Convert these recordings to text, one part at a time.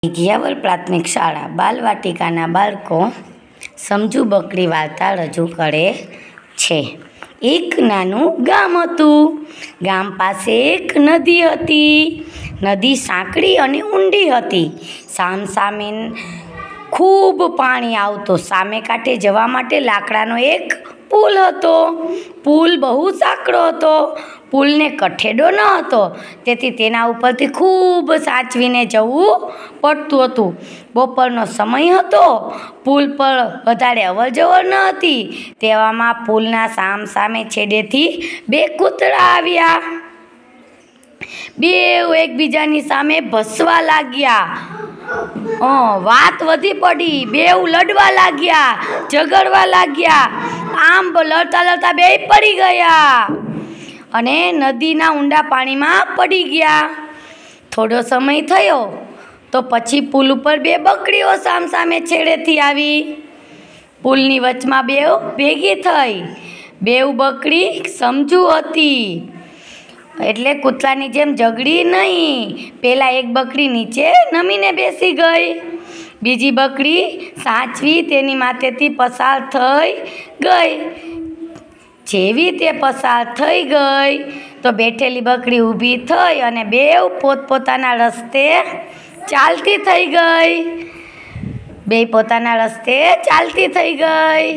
વિદ્યાવલ પ્રાથમિક શાળા બાલવાટિકાના બાળકો સમજુ બકરી વાર્તા રજૂ કરે છે। એક નાનું ગામ હતું। ગામ પાસે એક નદી હતી। નદી સાંકડી અને ઊંડી હતી। સામસામે ખૂબ પાણી આવતું। સામે કાંઠે જવા માટે લાકડાનો એક પુલ હતો। પુલ બહુ સાંકડો હતો। પુલને કઠેડો ન હતો, તેથી તેના ઉપરથી ખૂબ સાચવીને જવું પડતું હતું। બપોરનો સમય હતો। પુલ પર વધારે અવરજવર ન હતી। તેવામાં પુલના સામસામે છેડેથી બે કૂતરા આવ્યા। બેઉ એકબીજાની સામે ભસવા લાગ્યા। વાત વધી પડી। બેઉ લડવા લાગ્યા, ઝઘડવા લાગ્યા। આમ લડતા લડતા બેય પડી ગયા અને નદીના ઊંડા પાણીમાં પડી ગયા। થોડો સમય થયો તો પછી પુલ ઉપર બે બકરીઓ સામસામે છેડેથી આવી। પુલની વચમાં બેઉ ભેગી થઈ। બેઉ બકરી સમજુ હતી, એટલે કૂતરાની જેમ ઝઘડી નહીં। પેલા એક બકરી નીચે નમીને બેસી ગઈ। બીજી બકરી સાચવી તેની માથેથી પસાર થઈ ગઈ। જેવી તે પસાર થઈ ગઈ તો બેઠેલી બકરી ઊભી થઈ અને બેઉ પોતપોતાના રસ્તે ચાલતી થઈ ગઈ। બેય પોતાના રસ્તે ચાલતી થઈ ગઈ।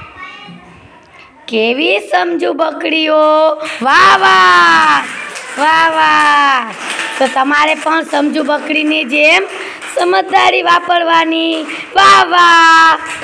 કેવી સમજુ બકરીઓ! વાહ વાહ, વાહ વાહ! તો તમારે પણ સમજુ બકરીની જેમ સમજદારી વાપરવાની। વાહ વાહ!